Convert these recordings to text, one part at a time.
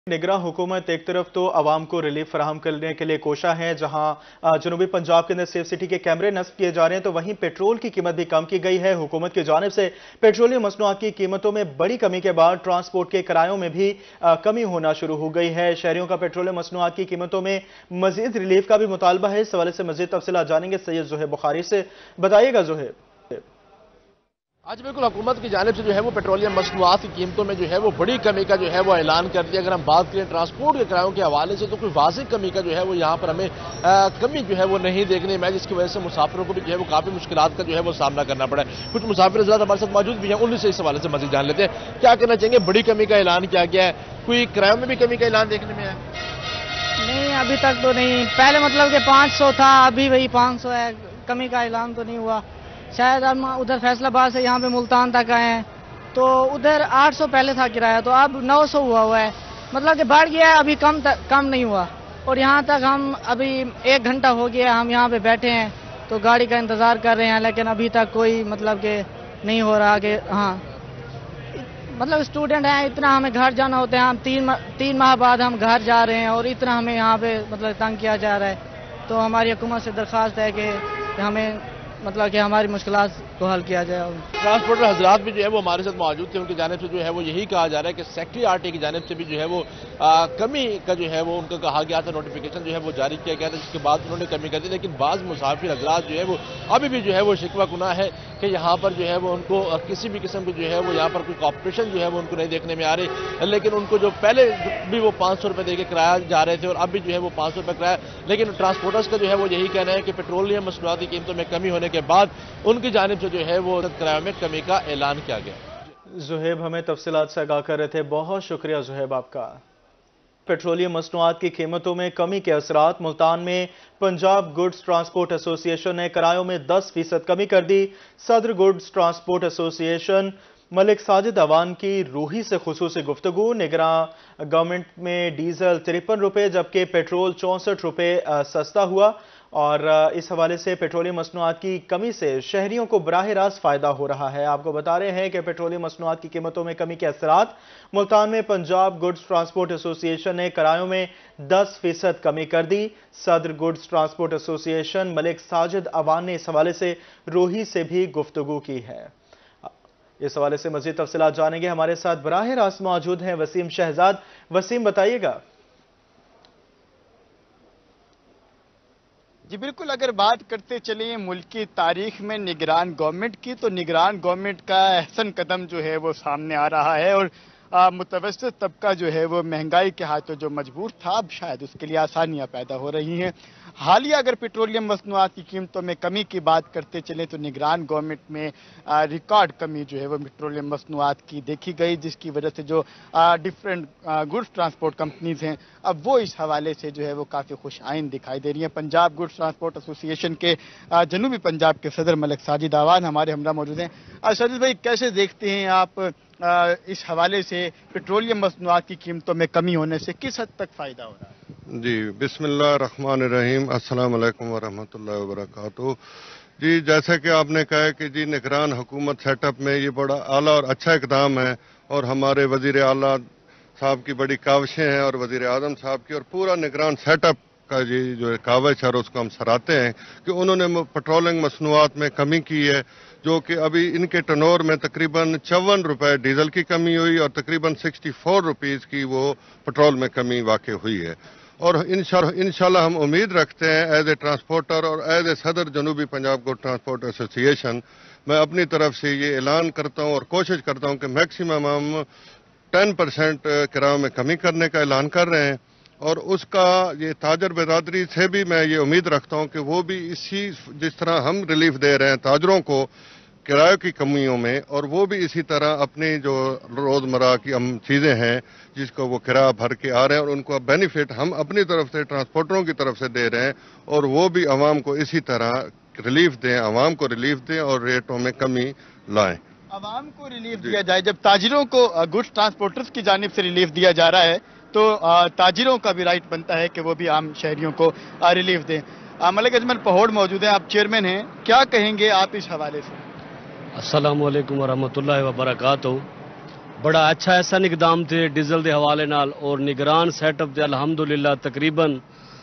निगरां हुकूमत एक तरफ तो आवाम को रिलीफ फराहम करने के लिए कोशा है, जहां जनूबी पंजाब के अंदर सेफ सिटी के कैमरे नस्ब किए जा रहे हैं, तो वहीं पेट्रोल की कीमत भी कम की गई है। हुकूमत की जानिब से पेट्रोलियम मसनूआत की कीमतों में बड़ी कमी के बाद ट्रांसपोर्ट के किरायों में भी कमी होना शुरू हो गई है। शहरियों का पेट्रोलियम मसनूआत की कीमतों में मजीद रिलीफ का भी मुतालबा है। इस हवाले से मजीद तफसीलात जानेंगे सैयद ज़ुहैब बुखारी से। बताइएगा ज़ुहैब। आज बिल्कुल हुकूमत की जानिब से जो है वो पेट्रोलियम मसनूआत की कीमतों में जो है वो बड़ी कमी का जो है वो ऐलान कर दिया। अगर हम बात करें ट्रांसपोर्ट के किरायों के हवाले से तो कोई वाज़िह कमी का जो है वो यहाँ पर हमें कमी जो है वो नहीं देखने में, जिसकी वजह से मुसाफिरों को भी जो है वो काफ़ी मुश्किलात का जो है वो सामना करना पड़ा है। कुछ मुसाफिर हज़रात हमारे साथ मौजूद भी हैं, उनसे इस हवाले से मज़ीद जान लेते हैं। क्या कहना चाहेंगे, बड़ी कमी का ऐलान किया गया है, कोई किरायों में भी कमी का ऐलान देखने में आया? नहीं, अभी तक तो नहीं। पहले मतलब कि 500 था, अभी वही 500 है। कमी का ऐलान तो नहीं हुआ। शायद हम उधर फैसलाबाद से यहाँ पे मुल्तान तक आए हैं, तो उधर 800 पहले था किराया, तो अब 900 हुआ है। मतलब कि बढ़ गया है, अभी कम नहीं हुआ। और यहाँ तक हम अभी 1 घंटा हो गया हम यहाँ पे बैठे हैं, तो गाड़ी का इंतज़ार कर रहे हैं, लेकिन अभी तक कोई मतलब कि नहीं हो रहा कि हाँ, मतलब स्टूडेंट हैं, इतना हमें घर जाना होता है। हम 3 माह बाद हम घर जा रहे हैं और इतना हमें यहाँ पे मतलब तंग किया जा रहा है। तो हमारी हुकूमत से दरख्वास्त है कि हमें मतलब कि हमारी मुश्किलात को हल किया जाए। ट्रांसपोर्टर हजरात भी जो है वो हमारे साथ मौजूद थे, उनकी जानिब से जो है वो यही कहा जा रहा है कि सेक्रेटरी आरटी की जानिब से भी जो है वो कमी का जो है वो उनका कहा गया था, नोटिफिकेशन जो है वो जारी किया गया था, जिसके बाद उन्होंने कमी कर दी। लेकिन बाज़ मुसाफिर हजरात जो है वो अभी भी जो है वो शिकवा गुना है कि यहाँ पर जो है वो उनको किसी भी किस्म की जो है वो यहाँ पर कोई कॉपरेशन जो है वो उनको नहीं देखने में आ रही। लेकिन उनको जो पहले भी वो 500 रुपये दे के किराया जा रहे थे और अभी जो है वो 500 रुपये किराया, लेकिन ट्रांसपोर्टर्स का जो है वो यही कहना है कि पेट्रोलियम मसनूआती कीमतों में कमी होने के बाद उनकी जानिब से जो है वो किराए में कमी का ऐलान किया गया। ज़ुहैब हमें तफसीलात से आगाह कर रहे थे, बहुत शुक्रिया ज़ुहैब आपका। पेट्रोलियम मसनूआत की कीमतों में कमी के असरात। मुल्तान में पंजाब गुड्स ट्रांसपोर्ट एसोसिएशन ने किरायों में 10% कमी कर दी। सदर goods transport association Malik Sajid Awan की रूही से खुसूसी गुफ्तगू। निगरां गवर्नमेंट में डीजल 53 रुपये जबकि पेट्रोल 64 रुपये सस्ता हुआ। और इस हवाले से पेट्रोलियम मसनूआत की कमी से शहरियों को बराह रास्त फायदा हो रहा है। आपको बता रहे हैं कि पेट्रोलियम मसनूआत की कीमतों में कमी के असरात। मुल्तान में पंजाब गुड्स ट्रांसपोर्ट एसोसिएशन ने किरायों में 10% कमी कर दी। सदर goods transport association Malik Sajid Awan ने इस हवाले से रूही से भी गुफ्तगू की है। इस हवाले से मजीद तफसीलात जानेंगे। हमारे साथ बराह रास्त मौजूद हैं वसीम शहजाद। वसीम, बताइएगा। जी बिल्कुल, अगर बात करते चलें मुल्क की तारीख में निगरान गवर्नमेंट की, तो निगरान गवर्नमेंट का अहसन कदम जो है वो सामने आ रहा है और मुतवस्सित तबका जो है वो महंगाई के हाथों जो मजबूर था, अब शायद उसके लिए आसानियां पैदा हो रही हैं। हालिया अगर पेट्रोलियम मसनूआत की कीमतों में कमी की बात करते चलें तो निगरान गवर्नमेंट में रिकॉर्ड कमी जो है वो पेट्रोलियम मसनूआत की देखी गई, जिसकी वजह से जो डिफरेंट गुड्स ट्रांसपोर्ट कंपनीज हैं अब वो इस हवाले से जो है वो काफ़ी खुश आइन दिखाई दे रही हैं। पंजाब गुड्स ट्रांसपोर्ट एसोसिएशन के जनूबी पंजाब के सदर मलिक साजिद अवान हमारे हमरा मौजूद हैं। साजिद भाई, कैसे देखते हैं आप इस हवाले से पेट्रोलियम मसनूआत की कीमतों में कमी होने से किस हद तक फ़ायदा हो रहा है? जी बिस्मिल्लाह रहमान रहीम, अस्सलाम वालेकुम वरहमतुल्लाहि वबरकातुहू। जी जैसा कि आपने कहा कि जी निगरान हुकूमत सेटअप में ये बड़ा आला और अच्छा इकदाम है और हमारे वज़ीर आला साहब की बड़ी काविशें हैं और वज़ीर आज़म साहब की और पूरा निगरान सेटअप का जी जो काविश है उसको हम सराहते हैं कि उन्होंने पेट्रोलियम मसनूआत में कमी की है, जो कि अभी इनके टर्नओवर में तकरीबन 54 रुपये डीजल की कमी हुई और तकरीबन 64 रुपीज़ की वो पेट्रोल में कमी वाक़ई हुई है। और इंशाल्लाह हम उम्मीद रखते हैं एज ए ट्रांसपोर्टर और एज ए सदर जनूबी पंजाब गुड ट्रांसपोर्ट एसोसिएशन मैं अपनी तरफ से ये ऐलान करता हूँ और कोशिश करता हूँ कि मैक्सिमम हम 10% किरायों में कमी करने का ऐलान कर रहे हैं। और उसका ये ताजर बिरादरी से भी मैं ये उम्मीद रखता हूँ कि वो भी इसी जिस तरह हम रिलीफ दे रहे हैं ताजरों को किराए की कमियों में, और वो भी इसी तरह अपनी जो रोज़मर्रा की हम चीज़ें हैं जिसको वो किराया भर के आ रहे हैं और उनको बेनिफिट हम अपनी तरफ से ट्रांसपोर्टरों की तरफ से दे रहे हैं और वो भी आवाम को इसी तरह रिलीफ दें, आवाम को रिलीफ दें और रेटों में कमी लाएं। आवाम को रिलीफ दिया जाए, जब ताजिरों को गुड्स ट्रांसपोर्टर्स की जानिब से रिलीफ दिया जा रहा है तो ताजिरों का भी राइट बनता है कि वो भी आम शहरियों को रिलीफ दें। मलिक अजमल पहोड़ मौजूद हैं, आप चेयरमैन हैं, क्या कहेंगे आप इस हवाले से? अस्सलामु अलैकुम वरहमतुल्लाहि वबरकातुहू। بڑا اچھا احسن اقدام تھے ڈیزل دے حوالے نال اور نگران سیٹ اپ دے الحمدللہ تقریباً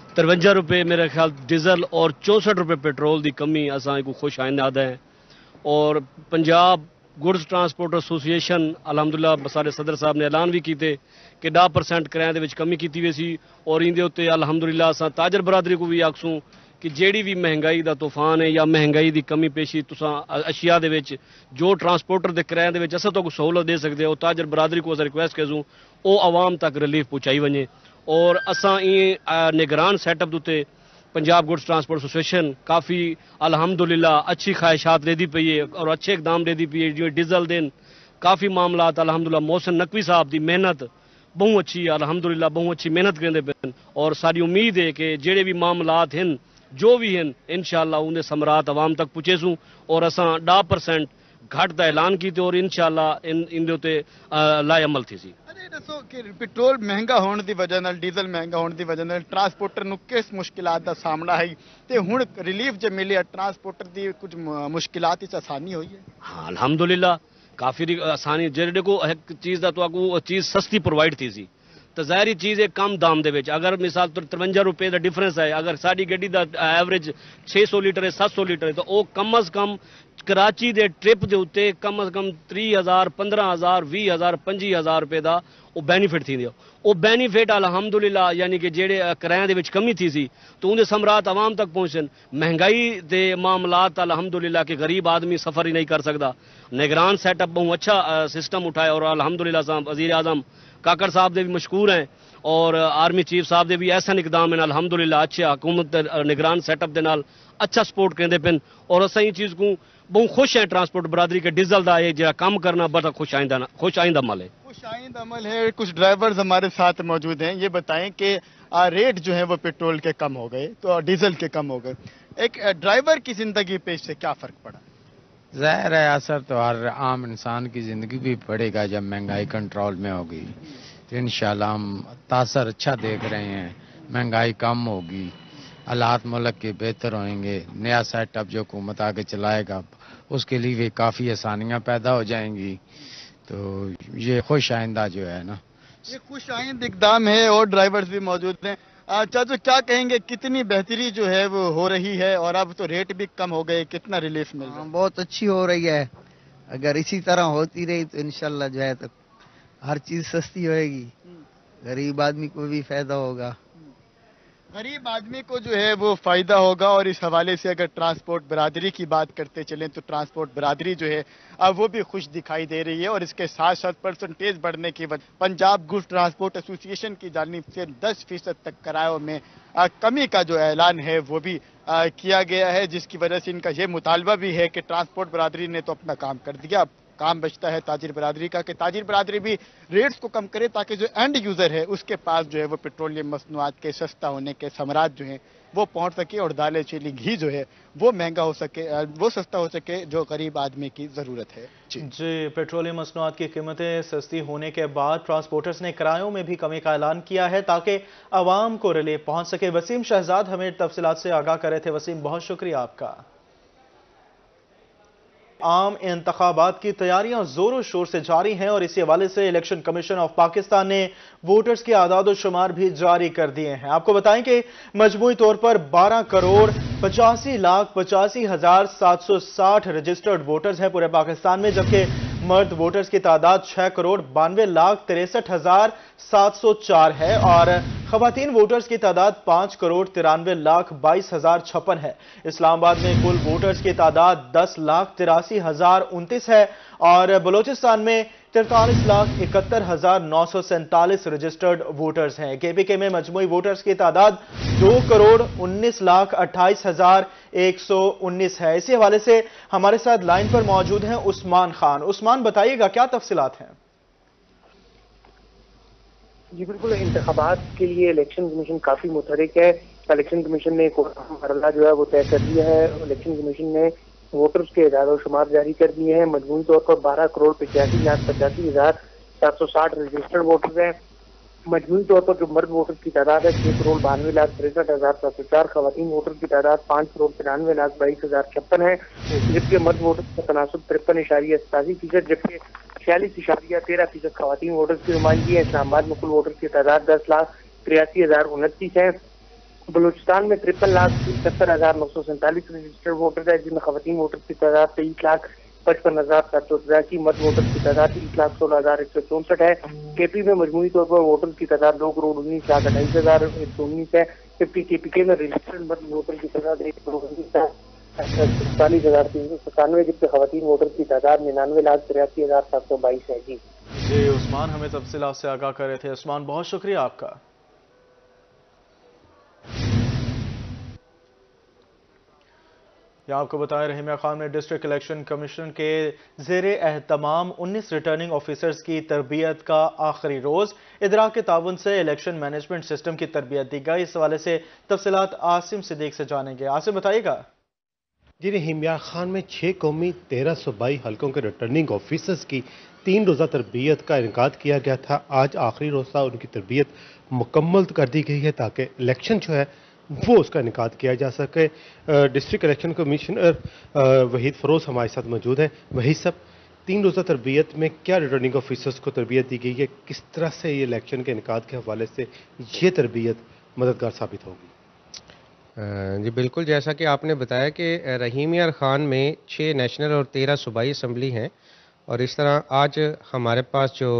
53 روپے میرے خیال ڈیزل اور 64 روپے پیٹرول دی کمی اساں کو خوش آئندہ ہے. اور پنجاب گڈز ٹرانسپورٹ ایسوسیشن الحمدللہ سارے صدر صاحب نے اعلان بھی کیتے کہ 10% کرایے دے وچ کمی کیتی ہوئی سی. اور ان دے اوتے الحمدللہ اساں تاجر برادری کو بھی آکسوں کہ جیڑی بھی مہنگائی دا طوفان ہے یا مہنگائی دی کمی پیشی تساں اشیاء دے وچ جو ٹرانسپورٹر دے کرایے دے وچ اساں تو سہولت دے سکدے ہو تاجر برادری کو ریکویسٹ کروں او عوام تک ریلیف پہنچائی ونجے. اور اساں نگران سیٹ اپ دوتے پنجاب گڈز ٹرانسپورٹ ایسوسیشن کافی الحمدللہ اچھی خواہشات دے دی پئی ہے اور اچھے اقدام دے دی پئی ہے. جو ڈیزل دین کافی معاملات الحمدللہ محسن نقوی صاحب دی محنت بہت اچھی ہے الحمدللہ بہت اچھی محنت کرتے پہ. اور ساری امید ہے کہ جڑے بھی معاملات ہیں جو بھی ہیں انشاءاللہ انہیں ثمرات عوام تک پہنچے سوں. اور اساں 10% گھٹ دا اعلان کیتے اور انشاءاللہ ان دے اوتے لا عمل تھی سی. دسو کہ پیٹرول مہنگا ہونے دی وجہ نال ڈیزل مہنگا ہونے دی وجہ نال ٹرانسپورٹر نو کس مشکلات دا سامنا ہے تے ہن ریلیف جو ملی ہے ٹرانسپورٹر دی کچھ مشکلات وچ آسانی ہوئی ہے؟ ہاں الحمدللہ کافی آسانی جڑے کو ایک چیز دا تو کو چیز سستی پرووائڈ تھی سی تو ظاہری چیز ہے کم دام دے وچ. اگر مثال 53 روپے دا ڈفرنس ہے اگر ساری گڈی دا ایوریج 600 لیٹر ہے 700 لیٹر ہے تو او کم از کم کراچی دے ٹرپ دے اوتے کم از کم 30,000 15,000 20,000 25,000 روپے دا وہ بینیفٹ تھی دیو. وہ بینیفٹ الحمدللہ یعنی کہ جڑے کرایے دے وچ کمی تھی سی تو ان دے ثمرات عوام تک پہنچن. مہنگائی دے معاملات الحمدللہ کہ غریب آدمی سفر ہی نہیں کر سکتا. نگران سیٹ اپ بہت اچھا سسٹم اٹھایا اور الحمدللہ وزیر اعظم کاکڑ صاحب دے بھی مشکور ہیں اور آرمی چیف صاحب دے بھی ایسا اقدام ہیں الحمدللہ اچھے حکومت نگران سیٹ اپ دے نال اچھا سپورٹ کرتے پن. اور اساں یہ چیز کو بہت خوش ہیں ٹرانسپورٹ برادری کے ڈیزل دا یہ جہاں کام کرنا بڑا خوش آئندہ عمل ہے. خوش آئند عمل ہے. کچھ ڈرائیورز ہمارے ساتھ موجود ہیں. یہ بتائیں کہ ریٹ جو ہے وہ پیٹرول کے کم ہو گئے تو ڈیزل کے کم ہو گئے, ایک ڈرائیور کی زندگی پہ اس سے کیا فرق پڑا؟ ظاہر ہے اثر تو ہر عام انسان کی زندگی بھی پڑے گا. جب مہنگائی کنٹرول میں ہوگی تو انشاءاللہ ہم تاثر اچھا دیکھ رہے ہیں. مہنگائی کم ہوگی, حالات ملک کے بہتر ہوئیں گے. نیا سیٹ اپ جو حکومت آگے چلائے گا اس کے لیے بھی کافی آسانیاں پیدا ہو جائیں گی. تو یہ خوش آئندہ جو ہے نا, یہ خوش آئند اقدام ہے. اور ڈرائیورز بھی موجود ہیں. چاچو کیا کہیں گے, کتنی بہتری جو ہے وہ ہو رہی ہے اور اب تو ریٹ بھی کم ہو گئے, کتنا ریلیف مل رہا ہے؟ بہت اچھی ہو رہی ہے. اگر اسی طرح ہوتی رہی تو انشاءاللہ جو ہے تو ہر چیز سستی ہوئے گی, غریب آدمی کو بھی فائدہ ہوگا. غریب آدمی کو جو ہے وہ فائدہ ہوگا. اور اس حوالے سے اگر ٹرانسپورٹ برادری کی بات کرتے چلیں تو ٹرانسپورٹ برادری جو ہے اب وہ بھی خوش دکھائی دے رہی ہے. اور اس کے ساتھ ساتھ پرسنٹیج بڑھنے کی وجہ پنجاب گڈز ٹرانسپورٹ ایسوسیشن کی جانب سے 10% تک کرایوں میں کمی کا جو اعلان ہے وہ بھی کیا گیا ہے, جس کی وجہ سے ان کا یہ مطالبہ بھی ہے کہ ٹرانسپورٹ برادری نے تو اپنا کام کر دیا, کام بچتا ہے تاجر برادری کا کہ تاجر برادری بھی ریٹس کو کم کرے تاکہ جو اینڈ یوزر ہے اس کے پاس جو ہے وہ پیٹرولیم مصنوعات کے سستا ہونے کے ثمرات جو ہیں وہ پہنچ سکے اور دالیں چینی گھی جو ہے وہ مہنگا ہو سکے, وہ سستا ہو سکے جو غریب آدمی کی ضرورت ہے. جی پیٹرولیم مصنوعات کی قیمتیں سستی ہونے کے بعد ٹرانسپورٹرز نے کرایوں میں بھی کمی کا اعلان کیا ہے تاکہ عوام کو ریلیف پہنچ سکے. وسیم شہزاد ہمیں تفصیلات سے آگاہ کر رہے تھے. وسیم بہت شکریہ آپ کا. عام انتخابات کی تیاریاں زور و شور سے جاری ہیں اور اسی حوالے سے الیکشن کمیشن آف پاکستان نے ووٹرز کے اعداد و شمار بھی جاری کر دیے ہیں. آپ کو بتائیں کہ مجموعی طور پر 12,85,85,760 رجسٹرڈ ووٹرز ہیں پورے پاکستان میں, جبکہ مرد ووٹرز کی تعداد 6,92,63,704 ہے اور خواتین ووٹرز کی تعداد 5,93,22,056 ہے. اسلام آباد میں کل ووٹرز کی تعداد 10,83,029 ہے اور بلوچستان میں 43,71,947 رجسٹرڈ ووٹرز ہیں. کے پی کے میں مجموعی ووٹرز کی تعداد 2,19,28,119 ہے. اسی حوالے سے ہمارے ساتھ لائن پر موجود ہیں عثمان خان. عثمان بتائیے گا کیا تفصیلات ہیں؟ جی بالکل, انتخابات کے لیے الیکشن کمیشن کافی متحرک ہے. الیکشن کمیشن نے ایک مرحلہ جو ہے وہ طے کر دیا ہے. الیکشن کمیشن نے ووٹرز کے اعداد و شمار جاری کر دیے ہیں. مجموعی طور پر 12,85,85,760 رجسٹرڈ ووٹرز ہیں. مجموعی طور پر جو مرد ووٹر کی تعداد ہے 6,92,63,704, خواتین ووٹر کی تعداد 5,93,22,056 ہے, جبکہ مرد ووٹر کا تناسب 53.87%, جبکہ 46.13% خواتین ووٹرز کی نمائندگی ہے. اسلام آباد میں کل ووٹرز کی تعداد 10,83,029 ہے. بلوچستان میں 53,77,947 رجسٹرڈ ووٹرز ہے، جن میں خواتین ووٹرز کی تعداد 23,55,783، مرد ووٹرز کی تعداد 30,16,164 ہے. کے پی میں مجموعی طور پر ووٹرز کی تعداد 2,19,28,119 ہے. 50 کے پی کے میں رجسٹرڈ مرد ووٹرز کی تعداد 1,19,47,397، جبکہ خواتین ووٹرز کی تعداد 99,83,722 ہے. جی عثمان ہمیں تفصیلات سے آگاہ کر رہے تھے. عثمان بہت شکریہ آپ کا. یہاں آپ کو بتائیں رحیمیہ خان میں ڈسٹرکٹ الیکشن کمیشن کے زیر اہتمام 19 ریٹرننگ آفیسرز کی تربیت کا آخری روز. ادارہ کے تعاون سے الیکشن مینجمنٹ سسٹم کی تربیت دی گئی. اس حوالے سے تفصیلات عاصم صدیق سے جانیں گے. عاصم بتائیے گا. جی رحیمیہ خان میں 6 قومی 13 صوبائی حلقوں کے ریٹرننگ آفیسرز کی 3 روزہ تربیت کا انعقاد کیا گیا تھا. آج آخری روز تھا. ان کی تربیت مکمل کر دی گئی ہے تاکہ الیکشن جو ہے وہ اس کا انعقاد کیا جا سکے. District election commissioner Waheed Feroz ہمارے ساتھ موجود ہیں. وحید صاحب، 3 روزہ تربیت میں کیا ریٹرننگ آفیسرز کو تربیت دی گئی ہے؟ کس طرح سے یہ الیکشن کے انعقاد کے حوالے سے یہ تربیت مددگار ثابت ہوگی؟ جی بالکل، جیسا کہ آپ نے بتایا کہ رحیمیہ خان میں 6 نیشنل اور 13 صوبائی اسمبلی ہیں، اور اس طرح آج ہمارے پاس جو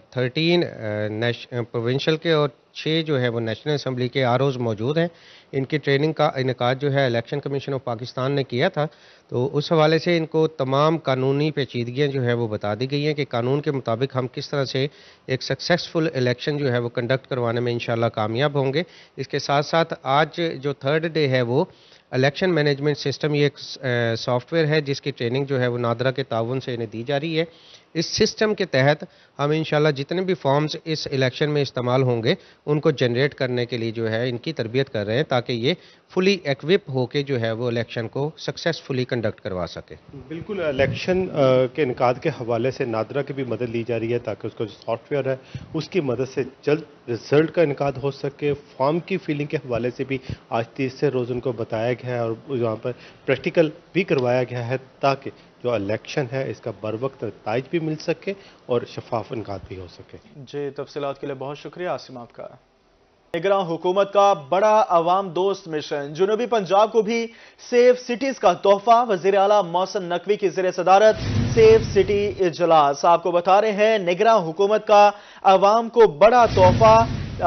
13 پروونشل کے اور 6 جو ہے وہ نیشنل اسمبلی کے آرઓز موجود ہیں. ان کی ٹریننگ کا انعقاد جو ہے الیکشن کمیشن آف پاکستان نے کیا تھا. تو اس حوالے سے ان کو تمام قانونی پیچیدگیاں جو ہے وہ بتا دی گئی ہیں کہ قانون کے مطابق ہم کس طرح سے ایک سکسیسفل الیکشن جو ہے وہ کنڈکٹ کروانے میں انشاءاللہ کامیاب ہوں گے. اس کے ساتھ ساتھ آج جو 3rd ڈے ہے وہ الیکشن مینجمنٹ سسٹم، یہ ایک سافٹ ویئر ہے جس کی ٹریننگ جو ہے وہ نادرا کے تعاون سے انہیں دی جا رہی ہے. اس سسٹم کے تحت ہم انشاءاللہ جتنے بھی فارمز اس الیکشن میں استعمال ہوں گے ان کو جنریٹ کرنے کے لیے جو ہے ان کی تربیت کر رہے ہیں تاکہ یہ فلی ایکوپ ہو کے جو ہے وہ الیکشن کو سکسیسفلی کنڈکٹ کروا سکے. بالکل، الیکشن کے انعقاد کے حوالے سے نادرا کی بھی مدد لی جا رہی ہے تاکہ اس کا جو سافٹ ویئر ہے اس کی مدد سے جلد رزلٹ کا انعقاد ہو سکے. فارم کی فیلنگ کے حوالے سے بھی آج 30 روز ان کو بتایا گیا ہے اور یہاں پر پریکٹیکل بھی کروایا گیا ہے تاکہ جو الیکشن ہے اس کا بروقت نتائج بھی مل سکے اور شفاف انعقاد بھی ہو سکے. جی تفصیلات کے لیے بہت شکریہ عاصم آپ کا. نگراں حکومت کا بڑا عوام دوست مشن، جنوبی پنجاب کو بھی سیف سٹیز کا تحفہ. وزیر اعلیٰ محسن نقوی کی زیر صدارت سیف سٹی اجلاس. آپ کو بتا رہے ہیں نگراں حکومت کا عوام کو بڑا تحفہ.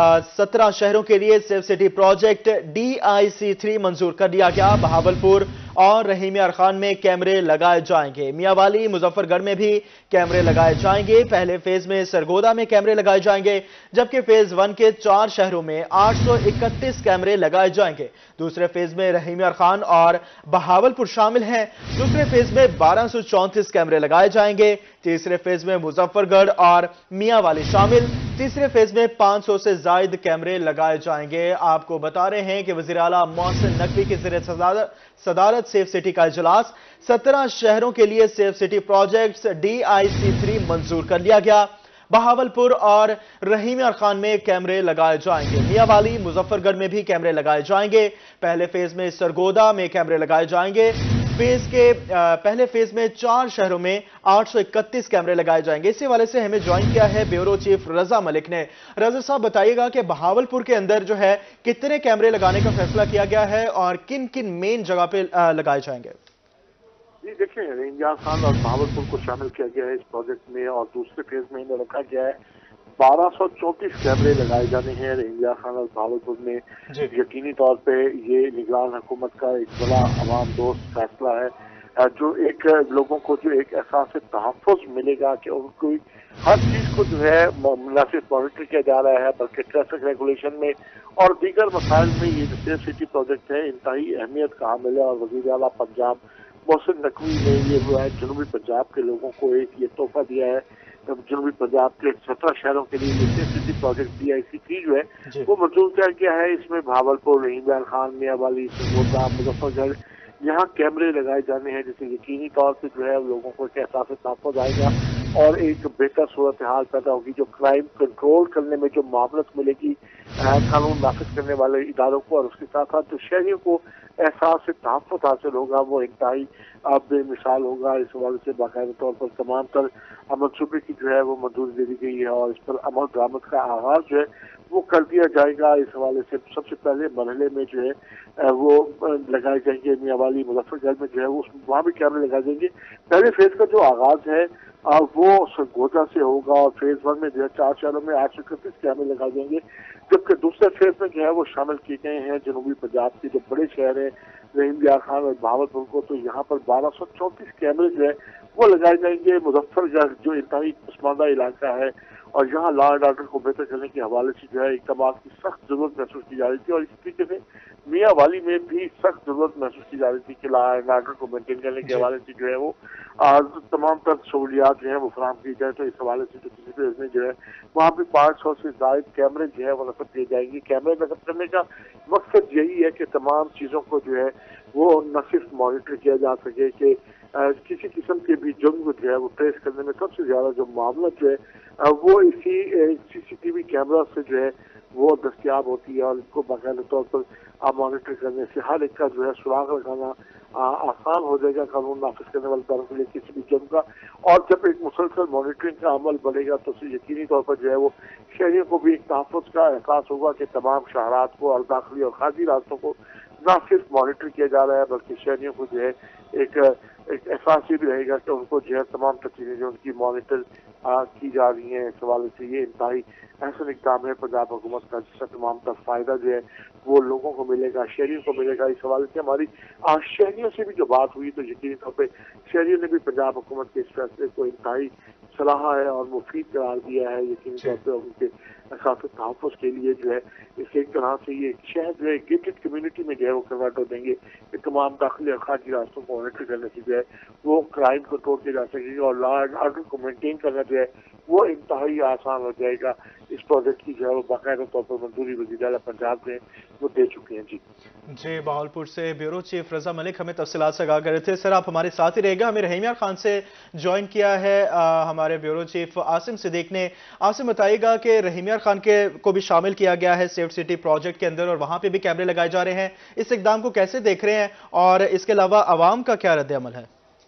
17 شہروں کے لیے سیف سٹی پروجیکٹ DIC3 منظور کر دیا گیا. بہاولپور اور رحیمیہ خان میں کیمرے لگائے جائیں گے. میاں والی مظفر گڑھ میں بھی کیمرے لگائے جائیں گے. پہلے فیز میں سرگودا میں کیمرے لگائے جائیں گے، جبکہ فیز 1 کے 4 شہروں میں 831 کیمرے لگائے جائیں گے. دوسرے فیز میں رحیمیہ خان اور بہاولپور شامل ہیں. دوسرے فیز میں 1234 کیمرے لگائے جائیں گے. تیسرے فیز میں مظفر گڑھ اور میاں والی شامل. تیسرے فیز میں 500 سے زائد کیمرے لگائے جائیں گے. آپ کو بتا رہے ہیں کہ وزیر اعلیٰ محسن نقوی کی زیر صدارت سیف سٹی کا اجلاس 17 شہروں کے لیے سیف سٹی پروجیکٹس DIC3 منظور کر لیا گیا. بہاولپور اور رحیمیہ خان میں کیمرے لگائے جائیں گے. میاں والی مظفر گڑھ میں بھی کیمرے لگائے جائیں گے. پہلے فیز میں سرگودا میں کیمرے لگائے جائیں گے. پہلے فیز میں 4 شہروں میں 831 کیمرے لگائے جائیں گے. اسی حوالے سے ہمیں جوائن کیا ہے بیورو چیف رضا ملک نے. رضا صاحب بتائیے گا کہ بہاولپور کے اندر جو ہے کتنے کیمرے لگانے کا فیصلہ کیا گیا ہے اور کن کن مین جگہ پہ لگائے جائیں گے؟ جی دیکھیں، رحیمیہ خان اور بہاولپور کو شامل کیا گیا ہے اس پروجیکٹ میں، اور دوسرے فیز میں انہیں رکھا گیا ہے 1234 کیمرے لگائے جانے ہیں رحیمیہ خان اور بہاولپور میں. یقینی طور پہ یہ نگران حکومت کا ایک بڑا عوام دوست فیصلہ ہے، جو ایک لوگوں کو جو ایک احساس تحفظ ملے گا کہ ان کو ہر چیز کو جو ہے نہ صرف مانیٹر کیا جا رہا ہے بلکہ ٹریفک ریگولیشن میں اور دیگر مسائل میں یہ جو سیف سٹی پروجیکٹ ہے انتہائی اہمیت کا حامل ہے. اور وزیر اعلیٰ پنجاب محسن نقوی نے یہ جو ہے جنوبی پنجاب کے لوگوں کو ایک یہ تحفہ دیا ہے. جنوبی پنجاب کے 17 شہروں کے لیے یہ سیف سٹی پروجیکٹ DIC3 جو ہے وہ منظور کیا گیا ہے. اس میں بہاولپور، رحیمیہ خان، میاں والی، سرگودا، مظفر گڑھ یہاں کیمرے لگائے جانے ہیں، جس سے یقینی طور سے جو ہے لوگوں کو ایک احساس تحفظ آئے گا اور ایک بہتر صورتحال پیدا ہوگی. جو کرائم کنٹرول کرنے میں جو معاونت ملے گی قانون نافذ کرنے والے اداروں کو، اور اس کے ساتھ ساتھ جو شہریوں کو एहसास से तहफ़्फ़ुज़ हासिल होगा वो इंतहाई बेमिसाल होगा। इस हवाले से बाकायदा तौर पर तमाम तर मनसूबे की जो है वो मंजूरी दे दी गई है और इस पर अमल दरामद का आगाज जो है वो कर दिया जाएगा। इस हवाले से सबसे पहले मरहले में जो है वो लगाए जाएंगे मियांवाली मुजफ्फरगढ़ में जो है वो वहाँ भी कैमरे लगाए जाएंगे। पहले फेज का जो आगाज है वो सरगोजा से होगा और फेज 1 में जो है 4 शहरों में 831 कैमरे लगाए जाएंगे, जबकि दूसरे फेज में जो है वो शामिल किए गए हैं जनूबी पंजाब के जो बड़े शहर हैं रहीम यार खान और बहावलपुर को, तो यहाँ पर 1234 कैमरे जो है वो लगाए जाएंगे। मुजफ्फरगढ़ जो इंतहाई पसमानदा इलाका है और यहाँ लॉ एंड ऑर्डर को बेहतर करने के हवाले से जो है इक़दाम की सख्त जरूरत महसूस की जा रही थी और इसी तरीके से मियांवाली में भी सख्त जरूरत महसूस की जा रही थी कि लॉ एंड ऑर्डर को मेंटेन करने के हवाले से जो है वो तमाम तर सहूलियात जो है वो फराहम की जाए। तो इस हवाले से जो किसी फेज में जो है वहाँ भी 500 से ज्यादा कैमरे जो है वो नस्ब किए जाएंगे। कैमरे नस्ब करने का मकसद यही है कि तमाम चीजों को जो है वो न सिर्फ मॉनिटर किया जा सके कि किसी किस्म के भी जुर्म को जो है वो ट्रेस करने में सबसे ज्यादा जो मामला जो है वो इसी CCTV कैमरा से जो है वो दस्तयाब होती है और इनको बाकायदा तौर पर मॉनिटर करने से हर एक का जो है सुराग लगाना आसान हो जाएगा कानून नाफिज करने वाले दारों के लिए किसी भी जुर्म का। और जब एक मुसलसल मॉनिटरिंग का अमल बढ़ेगा तो यकीनी तौर पर जो है वो शहरियों को भी एक तहफ़्फ़ुज़ का एहसास होगा कि तमाम शहरात को और दाखिली और खारजी रास्तों को न सिर्फ मॉनिटर किया जा रहा है बल्कि शहरियों को जो है एक एहसास ये भी रहेगा कि उनको जो है तमाम चीजें जो उनकी मॉनिटर की जा रही हैं। इस हवाले से ये इंतहाई ऐसा इक़दाम है पंजाब हुकूमत का जिसका तमाम का फायदा जो है वो लोगों को मिलेगा, शहरियों को मिलेगा। इस हवाले से हमारी शहरियों से भी जो बात हुई तो यकीनी तौर पर शहरियों ने भी पंजाब हुकूमत के इस फैसले को इंतहाई सलाहा है और मुफीद करार दिया है। यकीनी तौर पर उनके एहसास तहफ़्फ़ुज़ के लिए जो है इस एक तरह से ये शहर जो है गेटेड कम्युनिटी में जो है वो कन्वर्ट हो देंगे कि तमाम दाखिली और खारजी रास्तों को मॉनिटर करने से जो है वो क्राइम को तोड़ के जा सकेगा और लॉ एंड ऑर्डर को मेंटेन करना जो है वो इंतहाई आसान हो जाएगा। इस प्रोजेक्ट की जो है वो बाकायदा तौर पर मंजूरी वज़ीर आला पंजाब ने वो दे चुके हैं। जी बहावलपुर से ब्यूरो चीफ रजा मलिक हमें तफसीलात से आगाह कर रहे थे। सर आप हमारे साथ ही रहेगा। हमें रहीम यार खान से ज्वाइन किया है हमारे ब्यूरो चीफ आसिम सिद्दीक ने। आसिम बताइएगा कि रहीम यार खान के को भी शामिल किया गया है सेफ सिटी प्रोजेक्ट के अंदर और वहां पे भी कैमरे लगाए जा रहे हैं, इस इक़दाम को कैसे देख रहे हैं और इसके अलावा आवाम का क्या रद्द अमल है?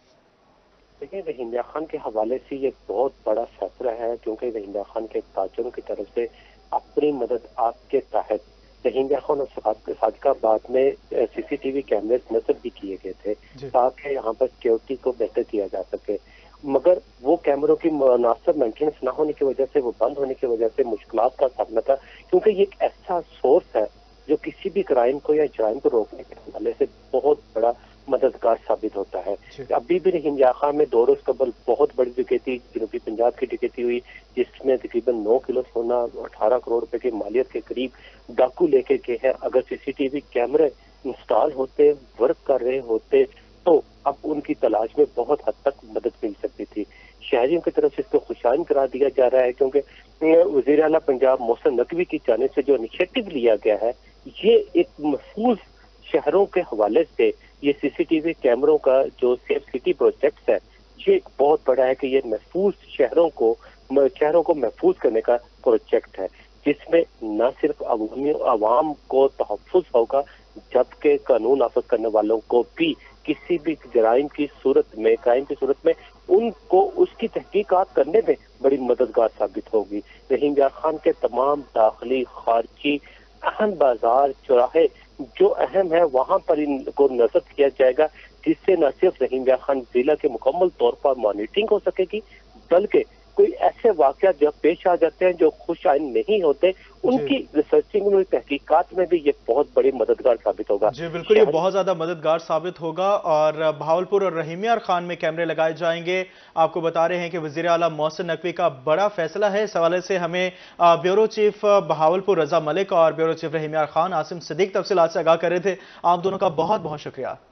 देखिए रहीम यार खान के हवाले से ये बहुत बड़ा फैसला है क्योंकि रहीम यार खान के ताजरों की तरफ से अपनी मदद आपके तहत रहीम यार खान और सादिकाबाद में CCTV कैमरे नस्ब भी किए गए थे ताकि यहाँ पर सिक्योरिटी को बेहतर किया जा सके, मगर वो कैमरों की मुनासिब मेंटेनेंस ना होने की वजह से वो बंद होने की वजह से मुश्किलात का सामना था क्योंकि ये एक ऐसा सोर्स है जो किसी भी क्राइम को या जराइम को रोकने के हवाले से बहुत बड़ा मददगार साबित होता है। अभी भी रहीम यार खान में 2 रोज कबल बहुत बड़ी डकैती जनूबी पंजाब की डकैती हुई जिसमें तकरीबन 9 किलो सोना 18 करोड़ रुपए की मालियत के करीब डाकू लेके गए हैं। अगर CCTV कैमरे इंस्टॉल होते वर्क कर रहे होते तो अब उनकी तलाश में बहुत हद तक मदद मिल सकती थी। शहरियों की तरफ से इसको खुशाइन करार दिया जा रहा है क्योंकि वज़ीर आला पंजाब मोहसिन नकवी की जानिब से जो इनिशिएटिव लिया गया है ये एक महफूज शहरों के हवाले से ये CCTV कैमरों का जो सेफ सिटी प्रोजेक्ट है ये बहुत बड़ा है कि ये महफूज शहरों को महफूज करने का प्रोजेक्ट है जिसमें न सिर्फ आवाम को तहफ़्फ़ुज़ होगा जबकि कानून नाफिज करने वालों को भी किसी भी जराइम की सूरत में क्राइम की सूरत में उनको उसकी तहकीकात करने में बड़ी मददगार साबित होगी। रहीम यार खान के तमाम दाखिली खारजी अहम बाजार चौराहे जो अहम है वहां पर इनको नजर किया जाएगा जिससे न सिर्फ रहीम यार खान जिला के मुकम्मल तौर पर मॉनिटरिंग हो सकेगी बल्कि कोई ऐसे वाक़या जब पेश आ जाते हैं जो खुश आइन नहीं होते उनकी रिसर्चिंग में तहकीकात में भी ये बहुत बड़ी मददगार साबित होगा। जी बिल्कुल ये बहुत ज्यादा मददगार साबित होगा और बहावलपुर और रहीम यार खान में कैमरे लगाए जाएंगे। आपको बता रहे हैं कि वज़ीर आला मोहसिन नकवी का बड़ा फैसला है। इस हवाले से हमें ब्यूरो चीफ बहावलपुर रजा मलिक और ब्यूरो चीफ रहीम यार खान आसिम सिद्दीक तफसीलात से आगाह कर रहे थे। आप दोनों का बहुत बहुत शुक्रिया।